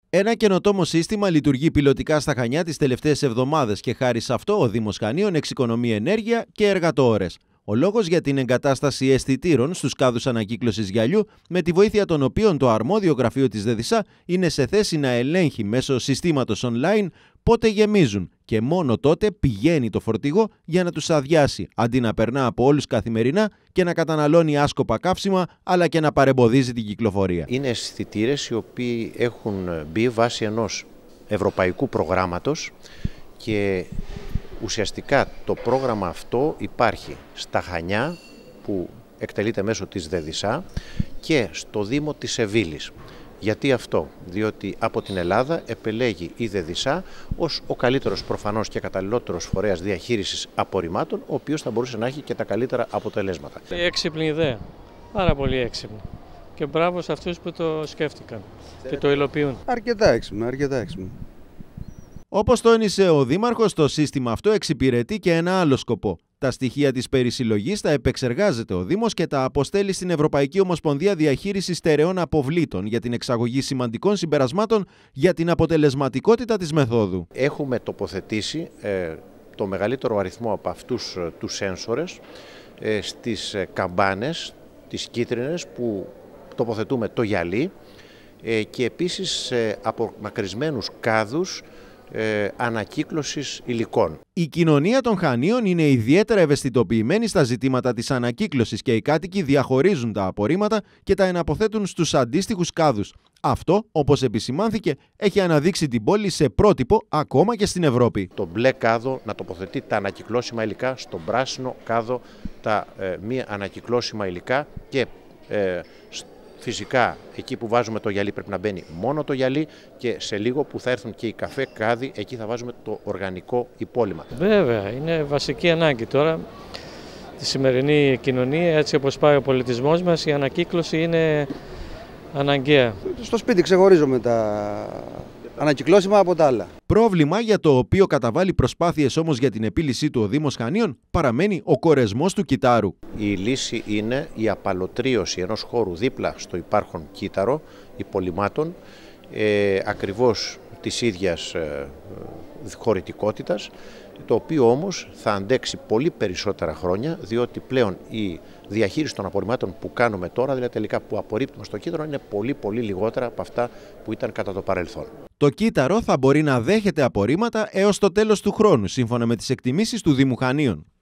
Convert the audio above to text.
Ένα καινοτόμο σύστημα λειτουργεί πιλωτικά στα Χανιά τις τελευταίες εβδομάδες και χάρη σε αυτό ο Δήμος Χανίων εξοικονομεί ενέργεια και εργατοώρες. Ο λόγος για την εγκατάσταση αισθητήρων στους κάδους ανακύκλωσης γυαλιού, με τη βοήθεια των οποίων το αρμόδιο γραφείο της ΔΕΔΙΣΑ είναι σε θέση να ελέγχει μέσω συστήματος online πότε γεμίζουν και μόνο τότε πηγαίνει το φορτηγό για να τους αδειάσει, αντί να περνά από όλους καθημερινά και να καταναλώνει άσκοπα καύσιμα αλλά και να παρεμποδίζει την κυκλοφορία. Είναι αισθητήρες οι οποίοι έχουν μπει βάσει ενός ευρωπαϊκού προγράμματος και ουσιαστικά το πρόγραμμα αυτό υπάρχει στα Χανιά που εκτελείται μέσω της ΔΕΔΙΣΑ και στο Δήμο της Σεβίλης. Γιατί αυτό? Διότι από την Ελλάδα επελέγει η ΔΕΔΙΣΑ ως ο καλύτερος προφανώς και καταλληλότερος φορέας διαχείρισης απορριμμάτων, ο οποίος θα μπορούσε να έχει και τα καλύτερα αποτελέσματα. Έξυπνη ιδέα, πάρα πολύ έξυπνη. Και μπράβο σε αυτούς που το σκέφτηκαν και το υλοποιούν. Αρκετά έξυπνη. Όπως τόνισε ο Δήμαρχος, το σύστημα αυτό εξυπηρετεί και ένα άλλο σκοπό. Τα στοιχεία της περισυλλογής τα επεξεργάζεται ο Δήμος και τα αποστέλει στην Ευρωπαϊκή Ομοσπονδία Διαχείρισης Στερεών Αποβλήτων για την εξαγωγή σημαντικών συμπερασμάτων για την αποτελεσματικότητα της μεθόδου. Έχουμε τοποθετήσει το μεγαλύτερο αριθμό από αυτούς τους σένσορες στις καμπάνες, τις κίτρινες που τοποθετούμε το γυαλί και επίσης σε απομακρυσμένους κάδους ανακύκλωσης υλικών. Η κοινωνία των Χανίων είναι ιδιαίτερα ευαισθητοποιημένη στα ζητήματα της ανακύκλωσης και οι κάτοικοι διαχωρίζουν τα απορρίμματα και τα εναποθέτουν στους αντίστοιχους κάδους. Αυτό, όπως επισημάνθηκε, έχει αναδείξει την πόλη σε πρότυπο ακόμα και στην Ευρώπη. Το μπλε κάδο να τοποθετεί τα ανακυκλώσιμα υλικά, στον πράσινο κάδο τα μη ανακυκλώσιμα υλικά και φυσικά εκεί που βάζουμε το γυαλί πρέπει να μπαίνει μόνο το γυαλί και σε λίγο που θα έρθουν και οι καφέ κάδοι, εκεί θα βάζουμε το οργανικό υπόλοιμα. Βέβαια, είναι βασική ανάγκη τώρα τη σημερινή κοινωνία, έτσι όπως πάει ο πολιτισμός μας, η ανακύκλωση είναι αναγκαία. Στο σπίτι ξεχωρίζουμε τα ανακυκλώσιμα από τα άλλα. Πρόβλημα για το οποίο καταβάλει προσπάθειες όμως για την επίλυσή του ο Δήμος Χανίων παραμένει ο κορεσμός του κυτάρου. Η λύση είναι η απαλωτρίωση ενός χώρου δίπλα στο υπάρχον κύτταρο υπολειμμάτων ακριβώς της ίδιας χωρητικότητας, το οποίο όμως θα αντέξει πολύ περισσότερα χρόνια, διότι πλέον η διαχείριση των απορριμμάτων που κάνουμε τώρα, δηλαδή τελικά που απορρίπτουμε στο κύτταρο, είναι πολύ λιγότερα από αυτά που ήταν κατά το παρελθόν. Το κύτταρο θα μπορεί να δέχεται απορρίμματα έως το τέλος του χρόνου, σύμφωνα με τις εκτιμήσεις του Δήμου Χανίων.